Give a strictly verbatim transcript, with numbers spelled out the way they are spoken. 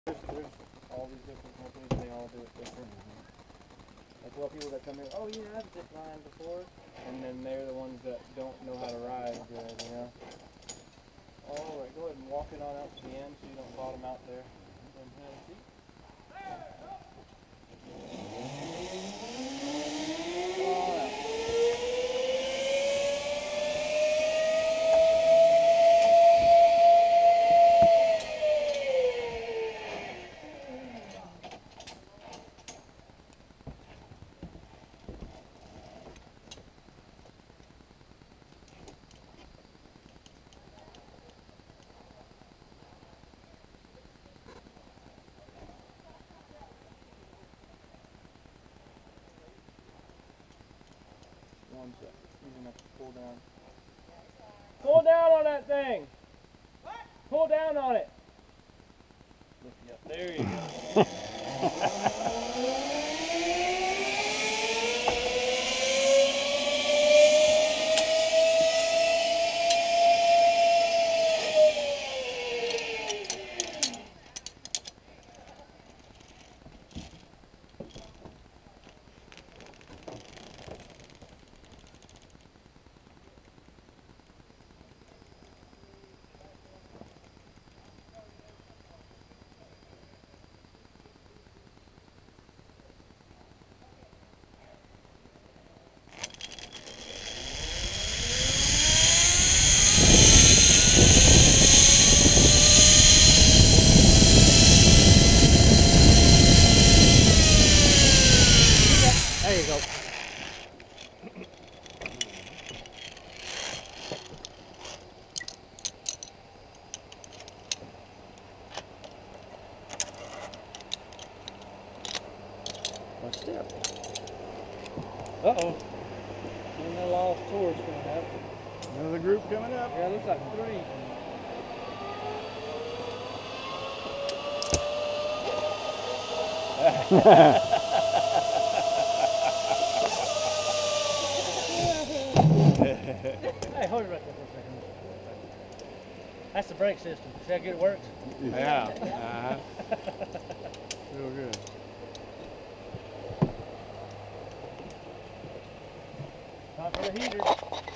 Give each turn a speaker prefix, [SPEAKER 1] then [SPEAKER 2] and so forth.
[SPEAKER 1] There's, there's all these different companies, and they all do it different. Like, well, people that come in, oh yeah, I've zip lined before, and then they're the ones that don't know how to ride good, you know. All right, go ahead and walk it on out to the end so you don't bottom out there. And have a seat. All right. One sec. You're gonna have to pull down. Pull down on that thing! What? Pull down on it! Lift you up. There you go. There you go. One step. Uh-oh. Another lost tour's coming up.
[SPEAKER 2] Another group coming up.
[SPEAKER 1] Yeah, it looks like three. Hey, hold it right there for a second. That's the brake system. See how good it works?
[SPEAKER 2] Yeah. Uh-huh. Real good.
[SPEAKER 1] Time for the heater.